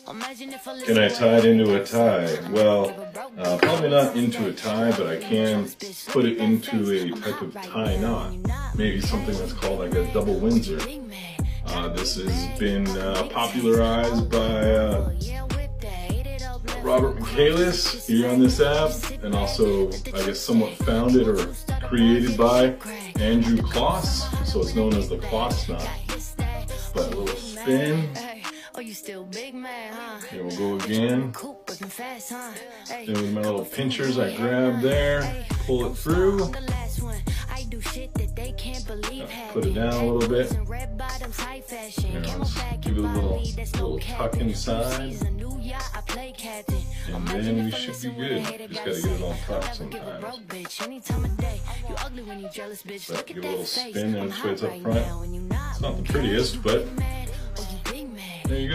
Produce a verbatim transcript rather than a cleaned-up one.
Can I tie it into a tie? Well, uh, probably not into a tie, but I can put it into a type of tie knot. Maybe something that's called like a double Windsor. Uh, this has been uh, popularized by uh, Robert Michaelis here on this app, and also, I guess, somewhat founded or created by Andrew Klaus, so it's known as the Klaus Knot. But a little spin. Here we'll go again. Then with my little pinchers, I grab there, pull it through. Put it down a little bit. Here, let's give it a little, little tuck inside. And then we should be good. Just gotta get it all tucked sometimes. But give it a little spin and it's up front. It's not the prettiest, but there you go.